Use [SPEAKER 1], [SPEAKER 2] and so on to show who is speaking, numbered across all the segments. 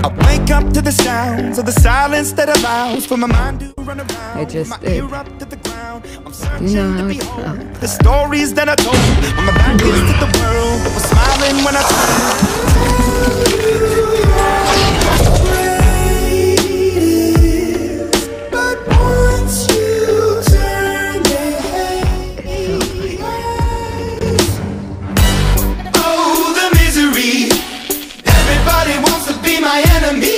[SPEAKER 1] I wake up to the sounds of the silence that allows for my mind to run around.
[SPEAKER 2] I just
[SPEAKER 1] my
[SPEAKER 2] did.
[SPEAKER 1] ear up to the ground. I'm
[SPEAKER 2] You
[SPEAKER 1] searching
[SPEAKER 2] know
[SPEAKER 1] to
[SPEAKER 2] how
[SPEAKER 1] behold
[SPEAKER 2] it's
[SPEAKER 1] the stories that I told when my back is to the world, but was smiling when I turned. But once you turn their heads, oh, the misery. Everybody wants to be my enemy.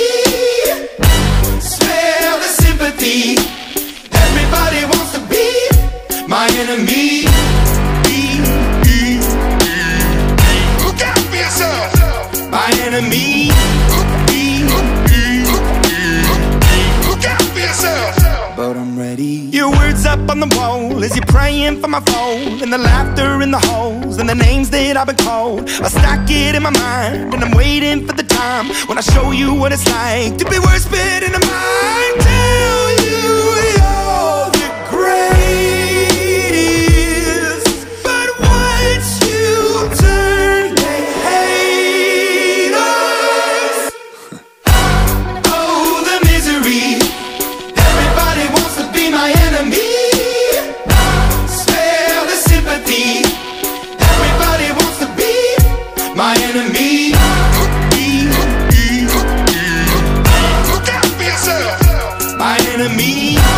[SPEAKER 1] Smell the sympathy. Everybody wants to be my enemy. Look out for yourself. My enemy. Look out for yourself. But I'm ready. Your words up on the wall as you're praying for my phone, and the laughter in the holes and the names that I've been called. I stack it in my mind and I'm waiting for the time when I show you what it's like to be worse fit in the mind. Tell you you're the greatest, but once you turn they hate us. Oh, the misery. Everybody wants to be my enemy. Spare the sympathy. Everybody wants to be my enemy. Look out for yourself. My enemy.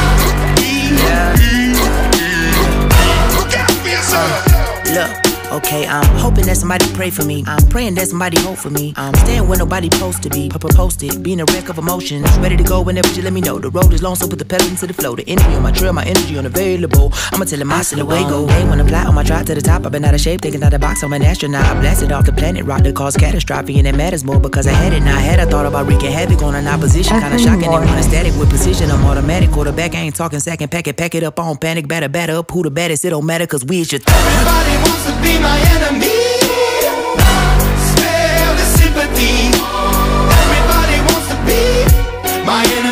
[SPEAKER 1] Look out for yourself.
[SPEAKER 3] Look, okay, I'm hoping that somebody pray for me. I'm praying that somebody hope for me. I'm staying where nobody supposed to be. Posted, being a wreck of emotions. Ready to go whenever you let me know. The road is long, so put the pedal into the flow. The enemy on my trail, my energy unavailable. I'ma tell him I still away go. They wanna fly on my drive to the top. I've been out of shape, thinking out the box. I'm an astronaut. I blasted off the planet, rock that caused catastrophe, and it matters more because I had it. Now I had a thought about wreaking havoc on an opposition. Kinda shocking, they want static with precision. I'm automatic, quarterback. I ain't talking second pack it up on panic. Batter up. Who the baddest? It don't matter, cause we is your
[SPEAKER 1] Everybody wants to be my enemy. Spare the sympathy. Everybody wants to be my enemy.